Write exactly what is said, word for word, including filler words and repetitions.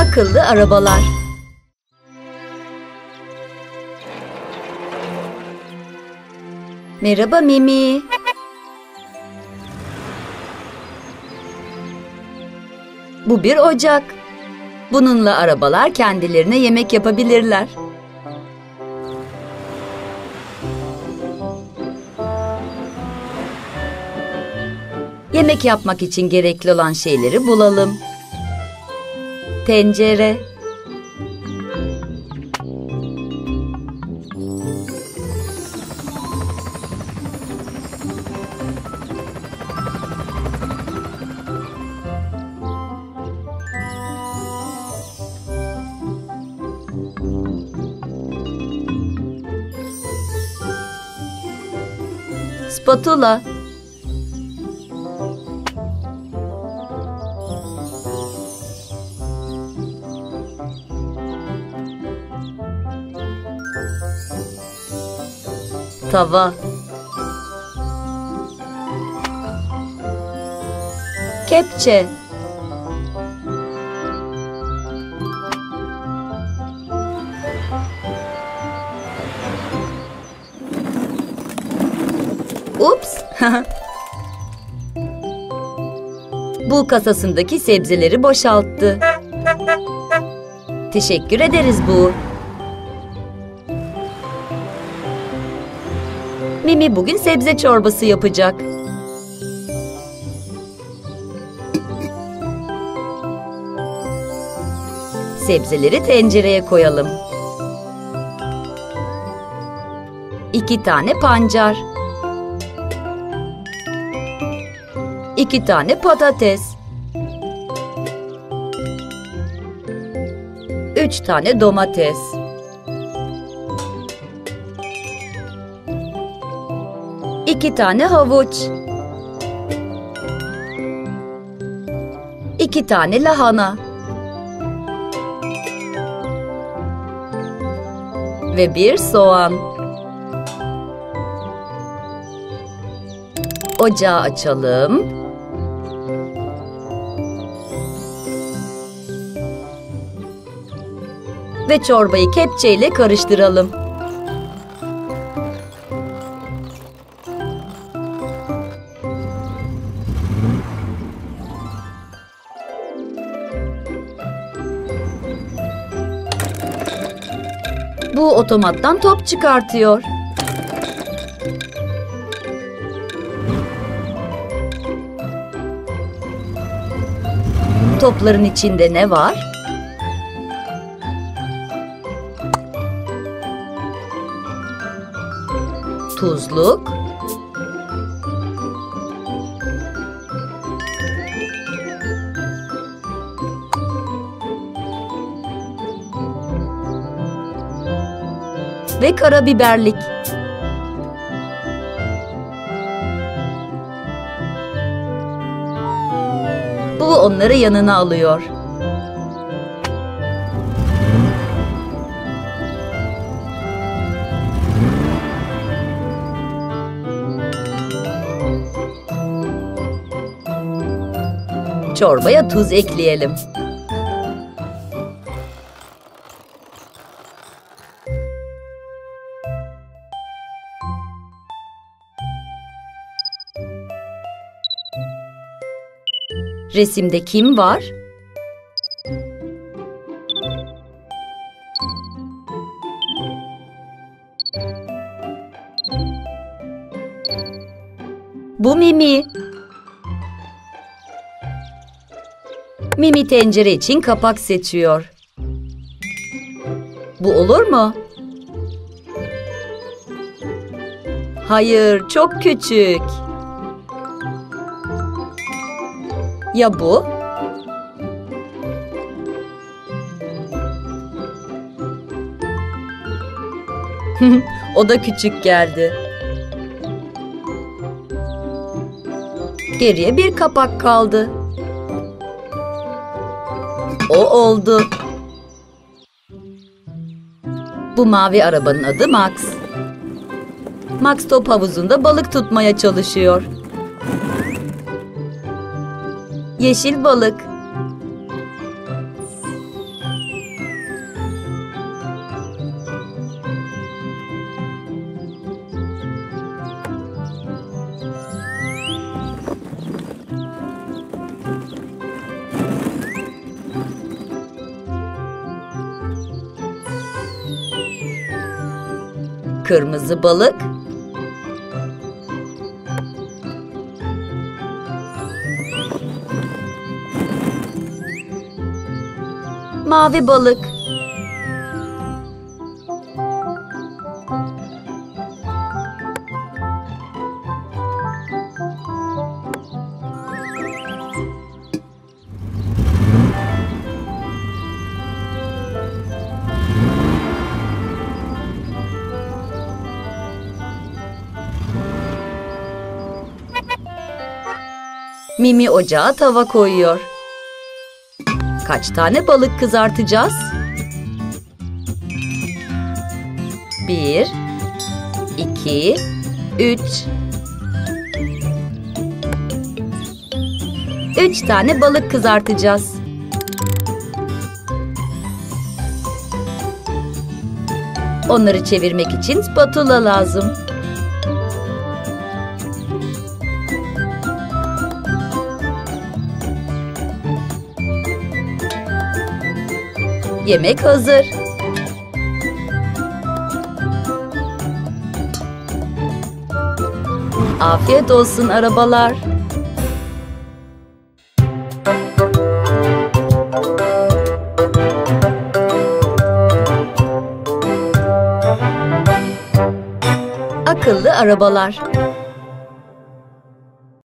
Akıllı arabalar. Merhaba Mimi. Bu bir ocak. Bununla arabalar kendilerine yemek yapabilirler. Yemek yapmak için gerekli olan şeyleri bulalım. Tencere, spatula, tava, kepçe, ups, bu kasasındaki sebzeleri boşalttı. Teşekkür ederiz bu. Mimi bugün sebze çorbası yapacak. Sebzeleri tencereye koyalım. İki tane pancar. İki tane patates. Üç tane domates. İki tane havuç. İki tane lahana. Ve bir soğan. Ocağı açalım. Ve çorbayı kepçeyle karıştıralım. Bu otomattan top çıkartıyor. Topların içinde ne var? Tuzluk, ve karabiberlik. Bu onları yanına alıyor. Çorbaya tuz ekleyelim. Resimde kim var? Bu Mimi. Mimi tencere için kapak seçiyor. Bu olur mu? Hayır, çok küçük. Ya bu? O da küçük geldi. Geriye bir kapak kaldı. O oldu. Bu mavi arabanın adı Max. Max top havuzunda balık tutmaya çalışıyor. Yeşil balık. Kırmızı balık. Mavi balık. Mimi ocağa tava koyuyor. Kaç tane balık kızartacağız? Bir, iki, üç. Üç tane balık kızartacağız. Onları çevirmek için spatula lazım. Yemek hazır. Afiyet olsun arabalar. Akıllı arabalar.